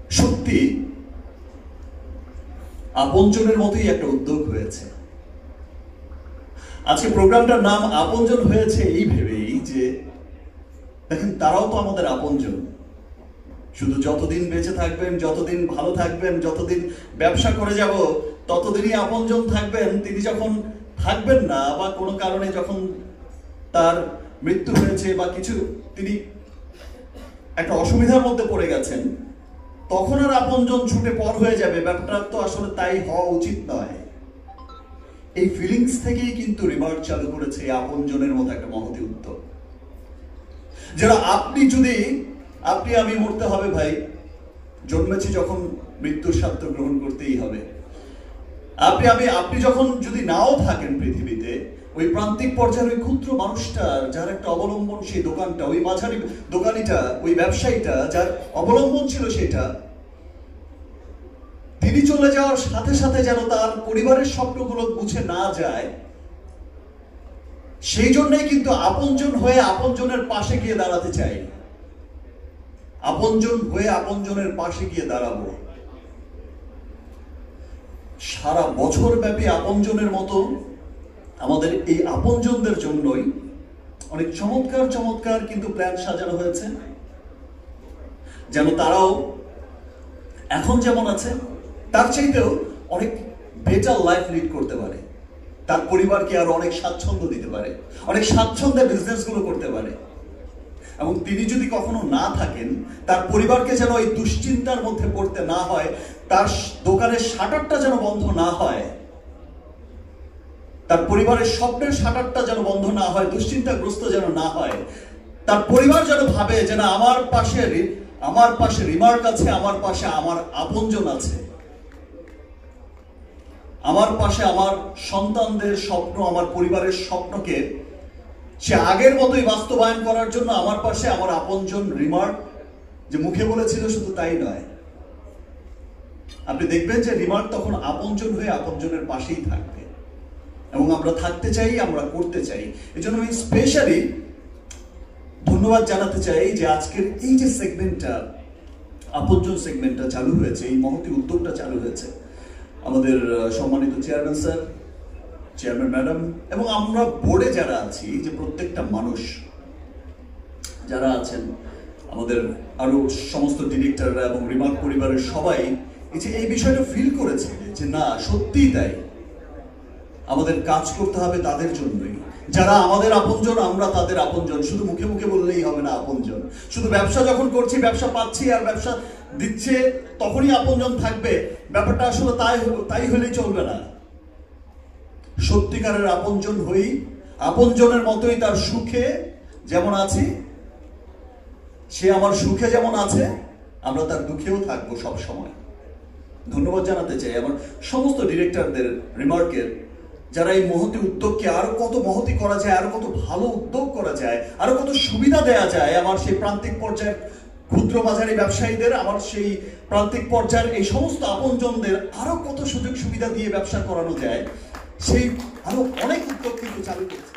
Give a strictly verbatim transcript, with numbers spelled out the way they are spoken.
সত্যি আপনজনের মতোই একটা উদ্যোগ হয়েছে। আজকে প্রোগ্রামটার নাম আপনজন হয়েছে এই ভেবেই যে দেখেন তারাও তো আমাদের আপনজন। শুধু যতদিন বেঁচে থাকবেন, যতদিন ভালো থাকবেন, যতদিন ব্যবসা করে যাব ততদিনই আপনজন থাকবেন। তিনি যখন থাকবেন না বা কোনো কারণে যখন তার মৃত্যু হয়েছে বা কিছু তিনি একটা অসুবিধার মধ্যে পড়ে গেছেন, তখন আর আপনজন ছুটে পর হয়ে যাবে, ব্যাপারটা তো আসলে তাই হওয়া উচিত নয়। এই ফিলিংস থেকেই কিন্তু রিমার্ক চালু করেছে আপনজনের মতো একটা মহতি উদ্যোগ। যারা আপনি যদি আপনি আমি মরতে হবে ভাই, জন্মেছি যখন মৃত্যুর স্বাদ গ্রহণ করতেই হবে। আপনি আমি আপনি যখন যদি নাও থাকেন পৃথিবীতে, ওই প্রান্তিক পর্যায়ের ওই ক্ষুদ্র মানুষটার যার একটা অবলম্বন সেই দোকানটা, ওই মাঝারি দোকানিটা, ওই ব্যবসায়ীটা যার অবলম্বন ছিল সেটা, তিনি চলে যাওয়ার সাথে সাথে যেন তার পরিবারের স্বপ্নগুলো মুছে না যায়, সেই জন্যই কিন্তু আপনজন হয়ে আপনজনের পাশে গিয়ে দাঁড়াতে চাই। আপনজন হয়ে আপনজনের পাশে গিয়ে দাঁড়াবো। সারা বছর ব্যাপী আপনজনের মতো আমাদের এই আপনজনদের জন্যই অনেক চমৎকার চমৎকার কিন্তু প্ল্যান সাজানো হয়েছে, যেন তারাও এখন যেমন আছে তার চাইতেও অনেক বেটার লাইফ লিড করতে পারে, তার পরিবারকে আরো অনেক স্বাচ্ছন্দ্য দিতে পারে, অনেক স্বাচ্ছন্দ্যে বিজনেস গুলো করতে পারে। এবং তিনি যদি কখনো না থাকেন, তার পরিবারকে যেন এই দুশ্চিন্তার মধ্যে পড়তে না হয়, তার দোকানের শাটারটা যেন বন্ধ না হয়, তার পরিবারের স্বপ্নের শাটারটা যেন বন্ধ না হয়, দুশ্চিন্তাগ্রস্ত যেন না হয়। তার পরিবার যেন ভাবে যে না, আমার পাশে আমার পাশে রিমার্ক আছে, আমার পাশে আমার আপনজন আছে, আমার পাশে আমার সন্তানদের স্বপ্ন, আমার পরিবারের স্বপ্নকে সে আগের মতোই বাস্তবায়ন করার জন্য আমার পাশে আমার আপনজন রিমার্ক যে মুখে বলেছিল শুধু তাই নয়, আপনি দেখবেন যে রিমার্ক তখন আপনজন হয়ে আপনজনের পাশেই থাকবে। এবং আমরা থাকতে চাই, আমরা করতে চাই। এই জন্য আমি স্পেশালি ধন্যবাদ জানাতে চাই যে আজকের এই যে সেগমেন্টটা, আপনজন সেগমেন্টটা চালু হয়েছে, এই মহতি উদ্যোগটা চালু হয়েছে, আমাদের সম্মানিত চেয়ারম্যান স্যার, চেয়ারম্যান ম্যাডাম এবং আমরা বোর্ডে যারা আছি, যে প্রত্যেকটা মানুষ যারা আছেন, আমাদের আরো সমস্ত ডিরেক্টররা এবং রিমার্ক পরিবারের সবাই এই যে এই বিষয়টা ফিল করেছে যে না, সত্যিই তাই, আমাদের কাজ করতে হবে তাদের জন্যই, যারা আমাদের আপনজন, আমরা তাদের আপনজন। শুধু মুখে মুখে বললেই হবে না আপনজন, শুধু ব্যবসা যখন করছি, ব্যবসা পাচ্ছি আর ব্যবসা দিচ্ছে তখনই আপনজন থাকবে, ব্যাপারটা আসলে তাই তাই হলেই চলবে না। সত্যিকারের আপনজন হই, আপনজনের মতোই তার সুখে যেমন আছি, সে আমার সুখে যেমন আছে, আমরা তার দুঃখেও থাকবো সব সময়। ধন্যবাদ জানাতে চাই আমার সমস্ত ডিরেক্টরদের, রিমার্কের, যারা এই মহতি উদ্যোগকে আরো কত মহতি করা যায়, আরো কত ভালো উদ্যোগ করা যায়, আরো কত সুবিধা দেয়া যায় আমার সেই প্রান্তিক পর্যায়ের ক্ষুদ্র বাজারি ব্যবসায়ীদের, আমার সেই প্রান্তিক পর্যায়ের এই সমস্ত আপনজনদের আরো কত সুযোগ সুবিধা দিয়ে ব্যবসা করানো যায়, সেই আরো অনেক উদ্যোগ কিন্তু চালু করছে।